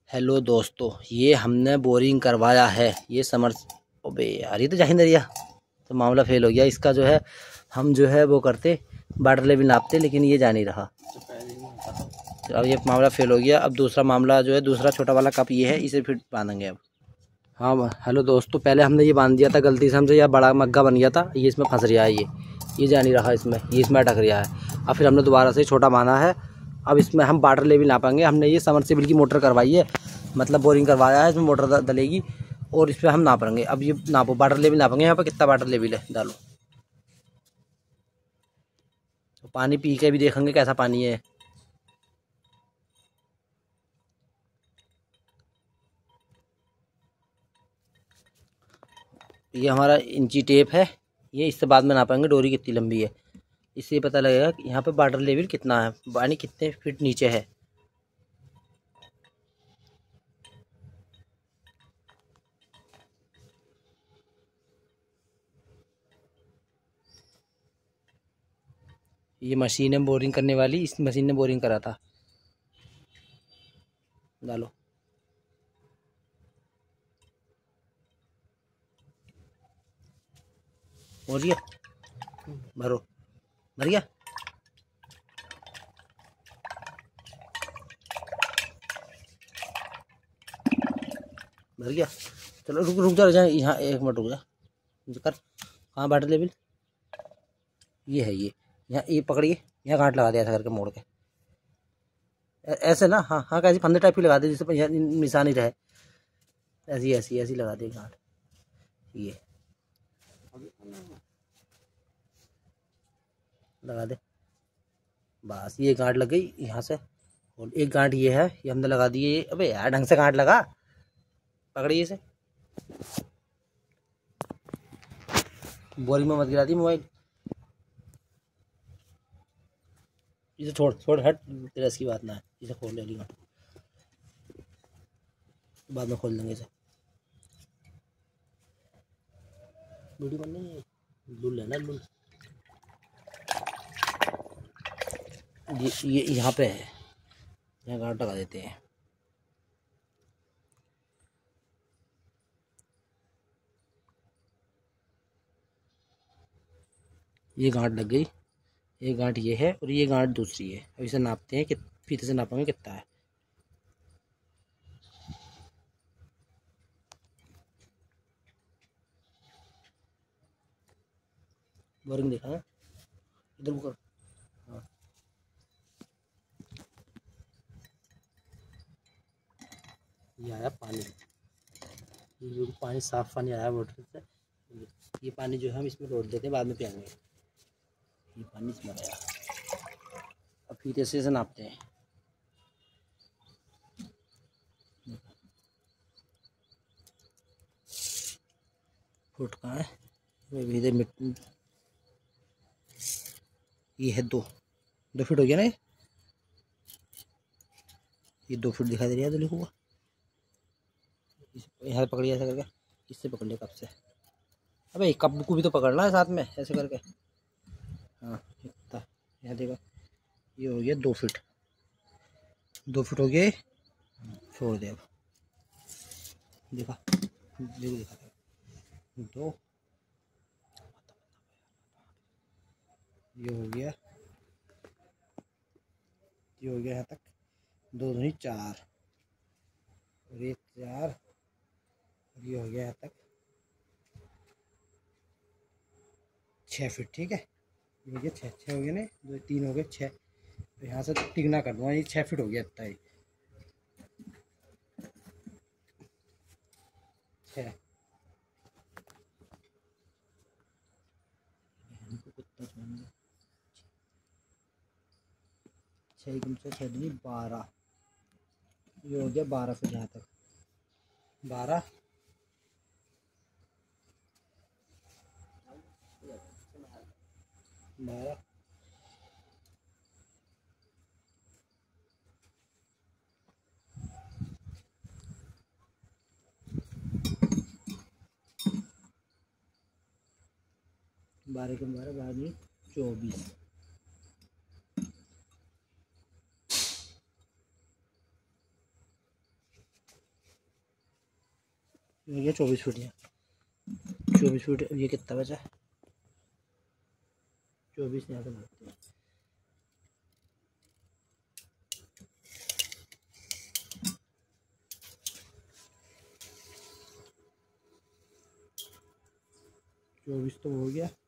Hello दोस्तों, ये हमने बोरिंग करवाया है। ये समर अबे यार, ये तो जाहिर दरिया तो मामला फेल हो गया इसका। जो है हम जो है वो करते वाटर लेवल नापते, लेकिन ये जा नहीं रहा। तो अब ये मामला फेल हो गया। अब दूसरा मामला जो है, दूसरा छोटा वाला कप ये है, इसे फिर बांधेंगे अब। हाँ हेलो दोस्तों, पहले हमने ये बांध दिया था गलती से हमसे, या बड़ा मग्गा बन गया था। ये इसमें फंस रहा है, ये जा नहीं रहा इसमें, ये इसमें अटक रहा है। अब फिर हमने दोबारा से छोटा बांधा है। अब इसमें हम वाटर लेवल नापाएंगे। हमने ये समरसेबल की मोटर करवाई है, मतलब बोरिंग करवाया है, इसमें मोटर डलेगी और इस पर हम नापेंगे। अब ये नापो, वाटर लेवल नापेंगे। यहाँ पर कितना वाटर लेवल है डालो, तो पानी पी के भी देखेंगे कैसा पानी है। ये हमारा इंची टेप है, ये इससे बाद में नापेंगे डोरी कितनी लंबी है। इससे पता लगेगा कि यहाँ पे वाटर लेवल कितना है, पानी कितने फीट नीचे है। ये मशीन है बोरिंग करने वाली, इस मशीन ने बोरिंग करा था। डालो, हो गया, भरो, भर गया। भर गया, चलो रुक रुक जा जाए यहाँ, एक मिनट रुक जा कर। कहाँ वाटर लेवल, ये है ये, यहाँ ये पकड़िए, यहाँ गांठ लगा दिया ऐसा करके मोड़ के, ऐसे ना। हाँ हाँ, कैसी फंदे टाइप की लगा दी जिससे यहाँ निशान ही रहे। ऐसी ऐसी ऐसी लगा दी गांठ, ये लगा दे। बस ये गांठ लग गई यहाँ से, और एक गांठ ये है, ये हमने लगा दी है। अबे यार ढंग से गांठ लगा, पकड़िए इसे, बोरिंग में मत गिरा दी मोबाइल। इसे छोड़ छोड़, हट, तेरा इसकी बात ना है। इसे खोल ले गांठ, बाद में खोल देंगे इसे। वीडियो बन नहीं है, लुल है ना लुल। ये यहाँ पे है, यहाँ गांठ लगा देते हैं। ये गांठ लग गई, ये गांठ ये है और ये गांठ दूसरी है। अब इसे नापते हैं कि फीते से नापेंगे कितना है। बोरिंग देखा है, इधर को कर। हाँ, ये आया पानी, ये जो पानी साफ पानी आया वाटर से। ये पानी जो है हम इसमें रोड देते हैं, बाद में पियेंगे। ये पानी इसमें आया। अब फीते से इसे नापते हैं। फुट कहाँ है, वो भी इधर मिट्टी। ये है 2 फीट हो गया ना, ये 2 फीट दिखाई दे रहा है तो लिखूँगा। यहाँ से पकड़िए ऐसा करके, इससे पकड़ लिया कप से। अबे कप को भी तो पकड़ना है साथ में ऐसे करके। हाँ इतना, यहाँ देखो, ये हो गया 2 फीट। 2 फीट हो गए, छोड़ दे अब। देखा, देखो दिखा दो, ये हो गया, ये हो गया यहाँ तक। 2 दूनी 4 और ये 4, और ये हो गया यहाँ तक 6 फीट। ठीक है, ये हो गया 6 हो गया ना, 2 3 हो गए 6। तो यहाँ से तिगना कर दूँगा, ये 6 फीट हो गया इतना ही। 6 6 कम से 6 दूनी 12, ये हो गया 12 फीट यहाँ तक। 12, 12, 12 के 12, 12 24। ये 24 फीट है, 24 फीट। ये कितना बचा? 24 यहाँ से मारते हैं। चौबीस तो हो गया।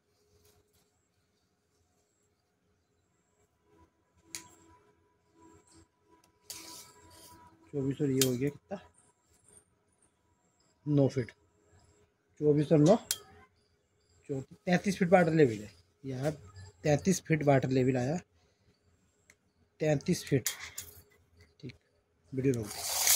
चौबीस और ये हो गया कितना? 9 फीट। 24 और 9 33 फीट वाटर लेवल है यहाँ। 33 फीट वाटर लेवल आया, 33 फीट। ठीक, वीडियो रोक।